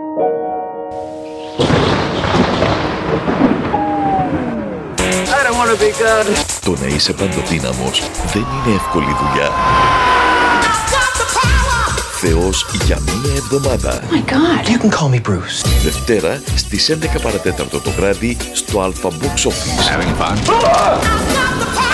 Το να είσαι παντοδύναμος δεν είναι εύκολη δουλειά. Θεός για μία εβδομάδα. Oh my God. You can call me Bruce. Δευτέρα στις 11 παρατέταρτο το βράδυ στο Alpha Box Office. Having fun?